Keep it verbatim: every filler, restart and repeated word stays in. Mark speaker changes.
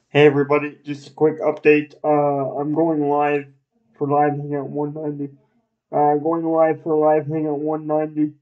Speaker 1: Hey everybody, just a quick update. Uh, I'm going live for Live Hangout one ninety. Uh, going live for Live Hangout one ninety.